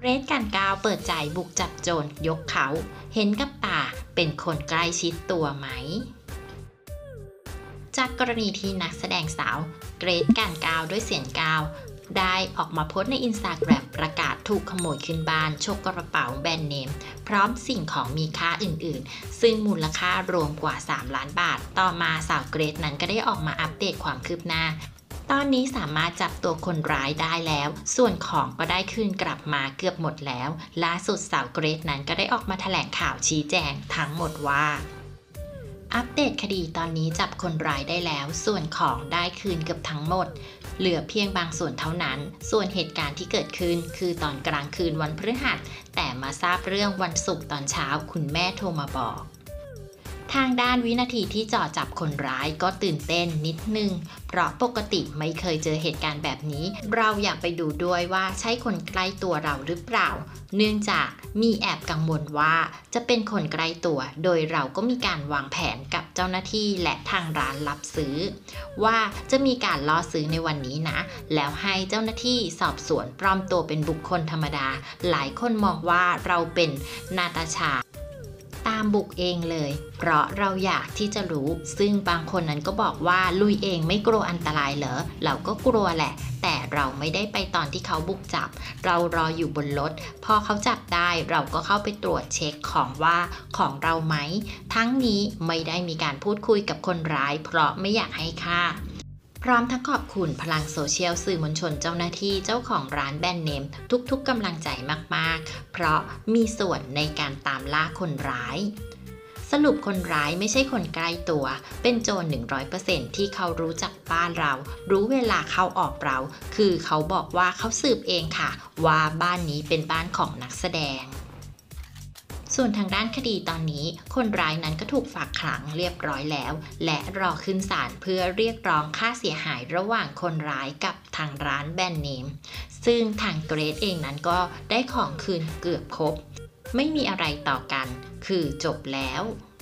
เรดการก้าวเปิดใจบุกจับโจรยกเขาเห็นกับตาเป็นคนใกล้ชิดตัวไหมจากกรณีที่นักแสดงสาวเกรทการก้าวด้วยเสียงก้าวได้ออกมาโพสต์ในอินสตาแกรมประกาศถูกขโมยขึ้นบ้านฉกกระเป๋าแบรนด์เนมพร้อมสิ่งของมีค่าอื่นๆซึ่งมูลค่ารวมกว่า3 ล้านบาทต่อมาสาวเกรทนั้นก็ได้ออกมาอัปเดตความคืบหน้าตอนนี้สามารถจับตัวคนร้ายได้แล้วส่วนของก็ได้คืนกลับมาเกือบหมดแล้วล่าสุดสาวเกรทนั้นก็ได้ออกมาแถลงข่าวชี้แจงทั้งหมดว่าอัปเดตคดีตอนนี้จับคนร้ายได้แล้วส่วนของได้คืนเกือบทั้งหมดเหลือเพียงบางส่วนเท่านั้นส่วนเหตุการณ์ที่เกิดขึ้นคือตอนกลางคืนวันพฤหัสแต่มาทราบเรื่องวันศุกร์ตอนเช้าคุณแม่โทรมาบอกทางด้านวินาทีที่จ่อจับคนร้ายก็ตื่นเต้นนิดนึงเพราะปกติไม่เคยเจอเหตุการณ์แบบนี้เราอยากไปดูด้วยว่าใช่คนใกล้ตัวเราหรือเปล่าเนื่องจากมีแอบกังวลว่าจะเป็นคนใกล้ตัวโดยเราก็มีการวางแผนกับเจ้าหน้าที่และทางร้านรับซื้อว่าจะมีการล่อซื้อในวันนี้นะแล้วให้เจ้าหน้าที่สอบสวนปลอมตัวเป็นบุคคลธรรมดาหลายคนมองว่าเราเป็นนาตาชาตามบุกเองเลยเพราะเราอยากที่จะรู้ซึ่งบางคนนั้นก็บอกว่าลุยเองไม่กลัวอันตรายเหรอเราก็กลัวแหละแต่เราไม่ได้ไปตอนที่เขาบุกจับเรารออยู่บนรถพอเขาจับได้เราก็เข้าไปตรวจเช็คของว่าของเราไหมทั้งนี้ไม่ได้มีการพูดคุยกับคนร้ายเพราะไม่อยากให้ฆ่าพร้อมทั้งขอบคุณพลังโซเชียลสื่อมวลชนเจ้าหน้าที่เจ้าของร้านแบรนด์เนมทุกๆกำลังใจมากๆเพราะมีส่วนในการตามล่าคนร้ายสรุปคนร้ายไม่ใช่คนใกล้ตัวเป็นโจร 100% ที่เขารู้จักบ้านเรารู้เวลาเข้าออกเราคือเขาบอกว่าเขาสืบเองค่ะว่าบ้านนี้เป็นบ้านของนักแสดงส่วนทางด้านคดีตอนนี้คนร้ายนั้นก็ถูกฝากขังเรียบร้อยแล้วและรอขึ้นศาลเพื่อเรียกร้องค่าเสียหายระหว่างคนร้ายกับทางร้านแบรนด์เนมซึ่งทางเกรทเองนั้นก็ได้ของคืนเกือบครบไม่มีอะไรต่อกันคือจบแล้ว